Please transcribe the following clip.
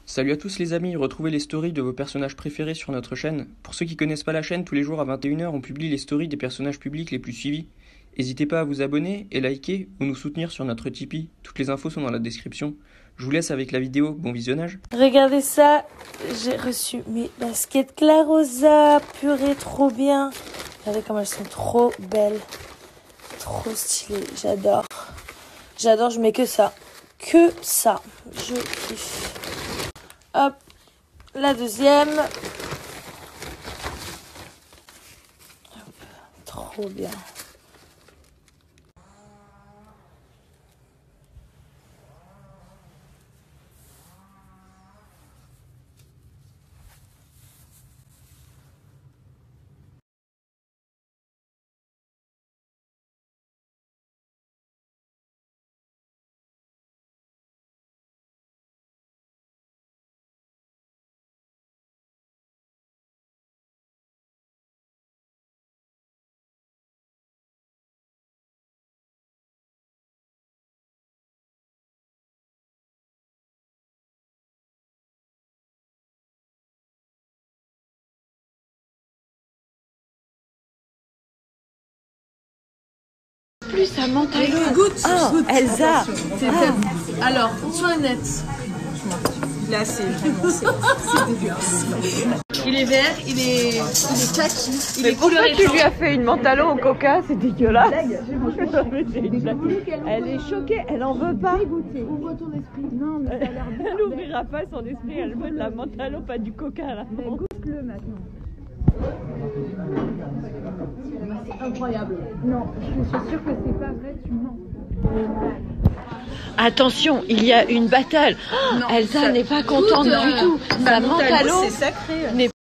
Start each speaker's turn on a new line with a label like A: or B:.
A: Salut à tous les amis, retrouvez les stories de vos personnages préférés sur notre chaîne. Pour ceux qui connaissent pas la chaîne, tous les jours à 21h, on publie les stories des personnages publics les plus suivis. N'hésitez pas à vous abonner et liker ou nous soutenir sur notre Tipeee. Toutes les infos sont dans la description. Je vous laisse avec la vidéo, bon visionnage.
B: Regardez ça, j'ai reçu mes baskets Clarosa, purée, trop bien. Regardez comme elles sont trop belles, trop stylées, j'adore. J'adore, je mets que ça, je kiffe. Hop, la deuxième. Hop, trop bien.
C: Plus ça mental.
D: Goûte.
C: Elsa.
D: Alors, sois honnête. Là, c'est vraiment c'est dégueulasse. Il est vert, il est kaki, il est
C: Pourquoi
D: coloré.
C: tu lui as fait une mentalo au coca? C'est dégueulasse. Elle est choquée, elle en veut pas.
D: Ouvre ton esprit. Non, mais ça a l'air
C: Elle n'ouvrira pas son esprit, elle veut de la mentalo, pas du coca là.
D: goûte-le maintenant. C'est incroyable. Non, je suis sûre que c'est pas vrai, tu mens.
C: Attention, il y a une bataille.
D: Non,
C: Elsa
D: ça-
C: n'est pas contente
D: Goûte,
C: du tout. Sa mentalo
D: c'est sacré.
C: n'est